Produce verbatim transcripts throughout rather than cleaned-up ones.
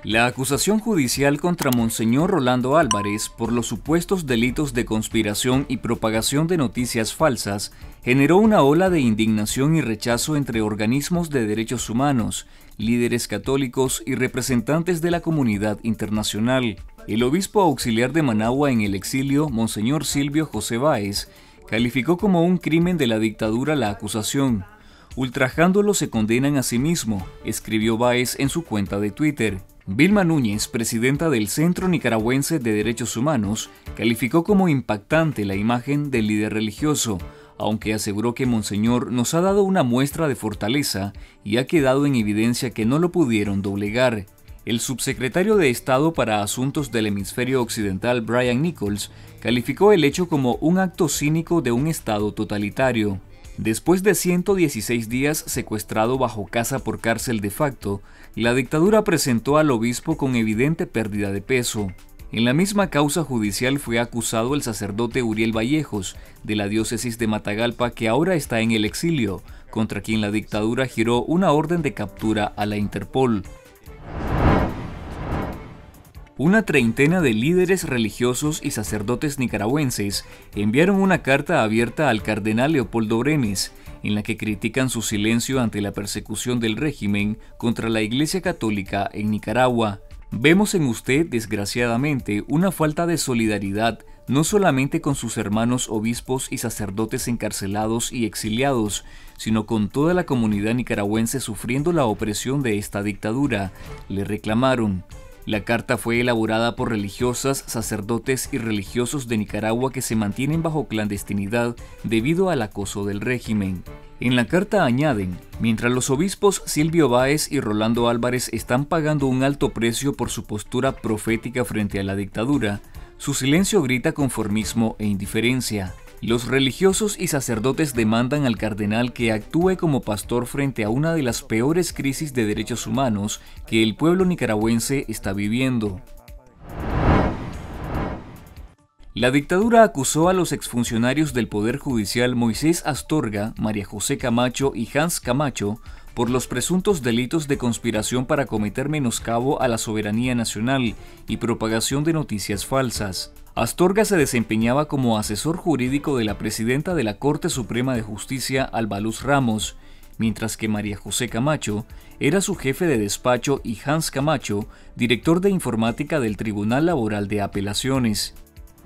La acusación judicial contra Monseñor Rolando Álvarez por los supuestos delitos de conspiración y propagación de noticias falsas generó una ola de indignación y rechazo entre organismos de derechos humanos, líderes católicos y representantes de la comunidad internacional. El obispo auxiliar de Managua en el exilio, Monseñor Silvio José Báez, calificó como un crimen de la dictadura la acusación. Ultrajándolo se condenan a sí mismo, escribió Báez en su cuenta de Twitter. Vilma Núñez, presidenta del Centro Nicaragüense de Derechos Humanos, calificó como impactante la imagen del líder religioso, aunque aseguró que Monseñor nos ha dado una muestra de fortaleza y ha quedado en evidencia que no lo pudieron doblegar. El subsecretario de Estado para Asuntos del Hemisferio Occidental, Brian Nichols, calificó el hecho como un acto cínico de un Estado totalitario. Después de ciento dieciséis días secuestrado bajo casa por cárcel de facto, la dictadura presentó al obispo con evidente pérdida de peso. En la misma causa judicial fue acusado el sacerdote Uriel Vallejos, de la diócesis de Matagalpa, que ahora está en el exilio, contra quien la dictadura giró una orden de captura a la Interpol. Una treintena de líderes religiosos y sacerdotes nicaragüenses enviaron una carta abierta al cardenal Leopoldo Brenes, en la que critican su silencio ante la persecución del régimen contra la Iglesia Católica en Nicaragua. Vemos en usted, desgraciadamente, una falta de solidaridad no solamente con sus hermanos obispos y sacerdotes encarcelados y exiliados, sino con toda la comunidad nicaragüense sufriendo la opresión de esta dictadura, le reclamaron. La carta fue elaborada por religiosas, sacerdotes y religiosos de Nicaragua que se mantienen bajo clandestinidad debido al acoso del régimen. En la carta añaden, mientras los obispos Silvio Báez y Rolando Álvarez están pagando un alto precio por su postura profética frente a la dictadura, su silencio grita conformismo e indiferencia. Los religiosos y sacerdotes demandan al cardenal que actúe como pastor frente a una de las peores crisis de derechos humanos que el pueblo nicaragüense está viviendo. La dictadura acusó a los exfuncionarios del Poder Judicial Moisés Astorga, María José Camacho y Hans Camacho por los presuntos delitos de conspiración para cometer menoscabo a la soberanía nacional y propagación de noticias falsas. Astorga se desempeñaba como asesor jurídico de la presidenta de la Corte Suprema de Justicia, Alba Luz Ramos, mientras que María José Camacho era su jefe de despacho y Hans Camacho, director de informática del Tribunal Laboral de Apelaciones.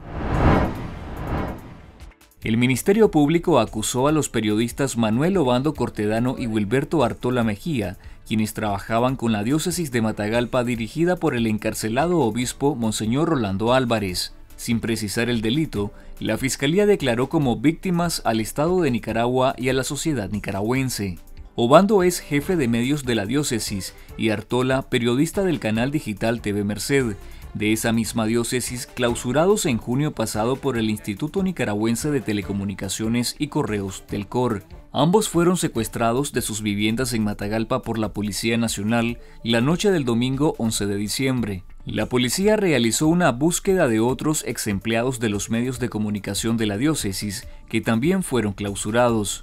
El Ministerio Público acusó a los periodistas Manuel Obando Cortedano y Wilberto Artola Mejía, quienes trabajaban con la diócesis de Matagalpa dirigida por el encarcelado obispo Monseñor Rolando Álvarez. Sin precisar el delito, la Fiscalía declaró como víctimas al Estado de Nicaragua y a la sociedad nicaragüense. Obando es jefe de medios de la diócesis y Artola, periodista del canal digital T V Merced, de esa misma diócesis, clausurados en junio pasado por el Instituto Nicaragüense de Telecomunicaciones y Correos Telcor. Ambos fueron secuestrados de sus viviendas en Matagalpa por la Policía Nacional la noche del domingo once de diciembre. La policía realizó una búsqueda de otros ex empleados de los medios de comunicación de la diócesis, que también fueron clausurados.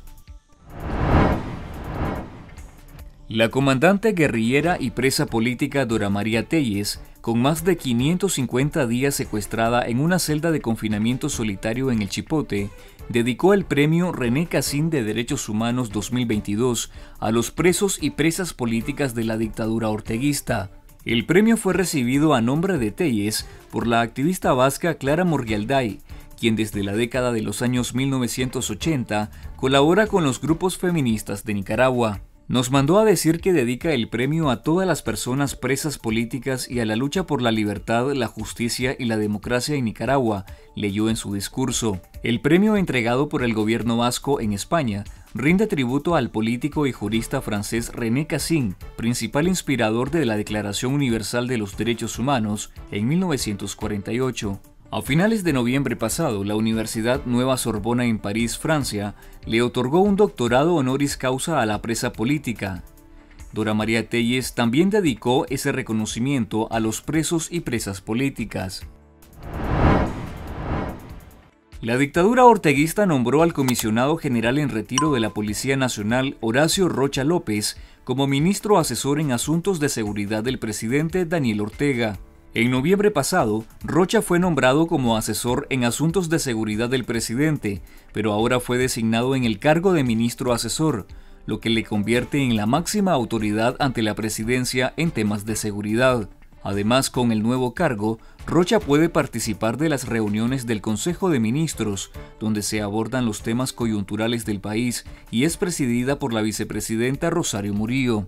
La comandante guerrillera y presa política Dora María Telles, con más de quinientos cincuenta días secuestrada en una celda de confinamiento solitario en el Chipote, dedicó el premio René Cassin de Derechos Humanos dos mil veintidós a los presos y presas políticas de la dictadura orteguista. El premio fue recibido a nombre de Telles por la activista vasca Clara Morgialday, quien desde la década de los años mil novecientos ochenta colabora con los grupos feministas de Nicaragua. Nos mandó a decir que dedica el premio a todas las personas presas políticas y a la lucha por la libertad, la justicia y la democracia en Nicaragua, leyó en su discurso. El premio entregado por el gobierno vasco en España rinde tributo al político y jurista francés René Cassin, principal inspirador de la Declaración Universal de los Derechos Humanos en mil novecientos cuarenta y ocho. A finales de noviembre pasado, la Universidad Nueva Sorbona en París, Francia, le otorgó un doctorado honoris causa a la presa política. Dora María Telles también dedicó ese reconocimiento a los presos y presas políticas. La dictadura orteguista nombró al comisionado general en retiro de la Policía Nacional, Horacio Rocha López, como ministro asesor en asuntos de seguridad del presidente Daniel Ortega. En noviembre pasado, Rocha fue nombrado como asesor en asuntos de seguridad del presidente, pero ahora fue designado en el cargo de ministro asesor, lo que le convierte en la máxima autoridad ante la presidencia en temas de seguridad. Además, con el nuevo cargo, Rocha puede participar de las reuniones del Consejo de Ministros, donde se abordan los temas coyunturales del país, y es presidida por la vicepresidenta Rosario Murillo.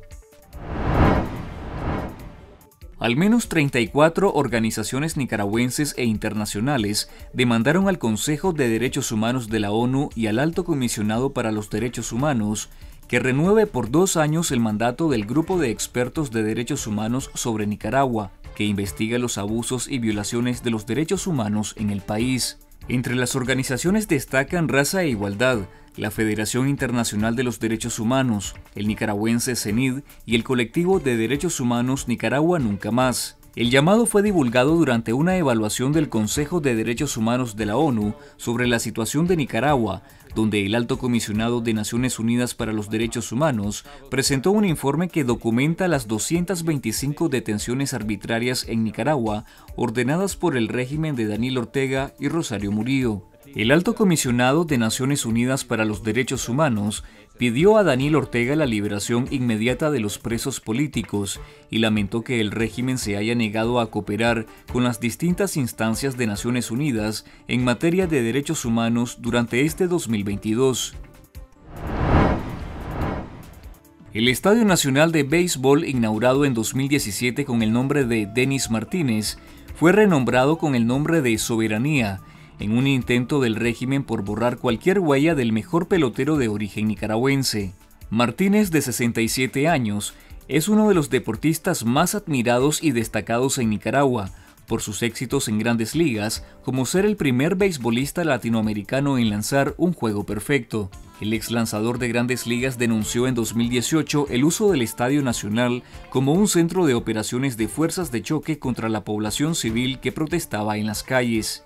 Al menos treinta y cuatro organizaciones nicaragüenses e internacionales demandaron al Consejo de Derechos Humanos de la ONU y al Alto Comisionado para los Derechos Humanos que renueve por dos años el mandato del Grupo de Expertos de Derechos Humanos sobre Nicaragua, que investiga los abusos y violaciones de los derechos humanos en el país. Entre las organizaciones destacan Raza e Igualdad, la Federación Internacional de los Derechos Humanos, el nicaragüense CENID y el Colectivo de Derechos Humanos Nicaragua Nunca Más. El llamado fue divulgado durante una evaluación del Consejo de Derechos Humanos de la ONU sobre la situación de Nicaragua, donde el Alto Comisionado de Naciones Unidas para los Derechos Humanos presentó un informe que documenta las doscientas veinticinco detenciones arbitrarias en Nicaragua ordenadas por el régimen de Daniel Ortega y Rosario Murillo. El Alto Comisionado de Naciones Unidas para los Derechos Humanos pidió a Daniel Ortega la liberación inmediata de los presos políticos y lamentó que el régimen se haya negado a cooperar con las distintas instancias de Naciones Unidas en materia de derechos humanos durante este dos mil veintidós. El Estadio Nacional de Béisbol, inaugurado en dos mil diecisiete con el nombre de Denis Martínez, fue renombrado con el nombre de Soberanía, en un intento del régimen por borrar cualquier huella del mejor pelotero de origen nicaragüense. Martínez, de sesenta y siete años, es uno de los deportistas más admirados y destacados en Nicaragua, por sus éxitos en grandes ligas, como ser el primer beisbolista latinoamericano en lanzar un juego perfecto. El ex lanzador de grandes ligas denunció en dos mil dieciocho el uso del Estadio Nacional como un centro de operaciones de fuerzas de choque contra la población civil que protestaba en las calles.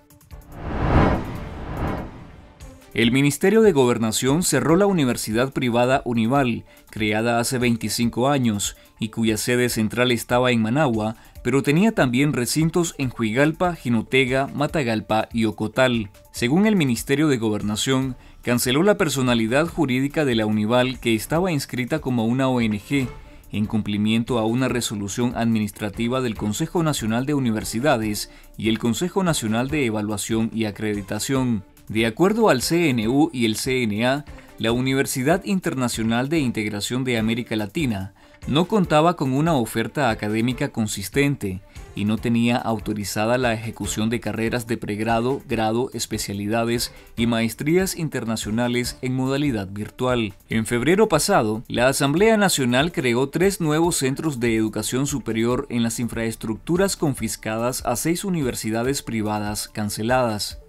El Ministerio de Gobernación cerró la universidad privada Unival, creada hace veinticinco años y cuya sede central estaba en Managua, pero tenía también recintos en Huigalpa, Jinotega, Matagalpa y Ocotal. Según el Ministerio de Gobernación, canceló la personalidad jurídica de la Unival, que estaba inscrita como una O N G, en cumplimiento a una resolución administrativa del Consejo Nacional de Universidades y el Consejo Nacional de Evaluación y Acreditación. De acuerdo al C N U y el C N A, la Universidad Internacional de Integración de América Latina no contaba con una oferta académica consistente y no tenía autorizada la ejecución de carreras de pregrado, grado, especialidades y maestrías internacionales en modalidad virtual. En febrero pasado, la Asamblea Nacional creó tres nuevos centros de educación superior en las infraestructuras confiscadas a seis universidades privadas canceladas.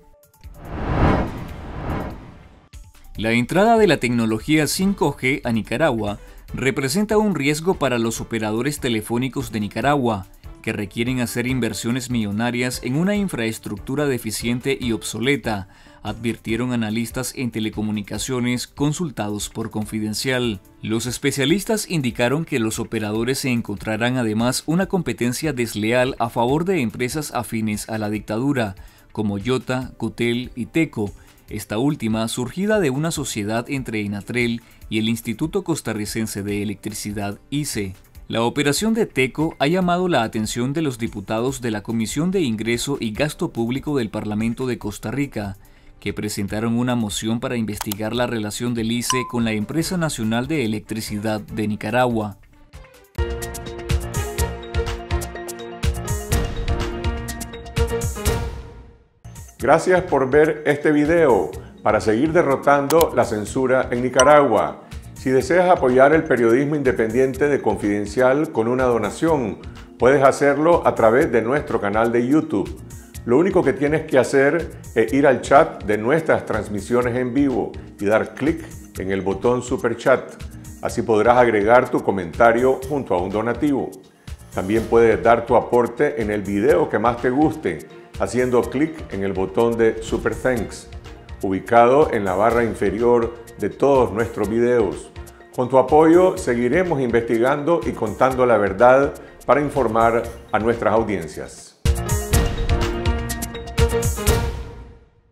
La entrada de la tecnología cinco G a Nicaragua representa un riesgo para los operadores telefónicos de Nicaragua, que requieren hacer inversiones millonarias en una infraestructura deficiente y obsoleta, advirtieron analistas en telecomunicaciones consultados por Confidencial. Los especialistas indicaron que los operadores se encontrarán además una competencia desleal a favor de empresas afines a la dictadura, como Yota, Cotel y Teco, esta última surgida de una sociedad entre Inatrel y el Instituto Costarricense de Electricidad I C E. La operación de Teco ha llamado la atención de los diputados de la Comisión de Ingreso y Gasto Público del Parlamento de Costa Rica, que presentaron una moción para investigar la relación del I C E con la Empresa Nacional de Electricidad de Nicaragua. Gracias por ver este video para seguir derrotando la censura en Nicaragua. Si deseas apoyar el periodismo independiente de Confidencial con una donación, puedes hacerlo a través de nuestro canal de YouTube. Lo único que tienes que hacer es ir al chat de nuestras transmisiones en vivo y dar clic en el botón Super Chat. Así podrás agregar tu comentario junto a un donativo. También puedes dar tu aporte en el video que más te guste, haciendo clic en el botón de Super Thanks. ubicado en la barra inferior de todos nuestros videos. Con tu apoyo seguiremos investigando y contando la verdad para informar a nuestras audiencias.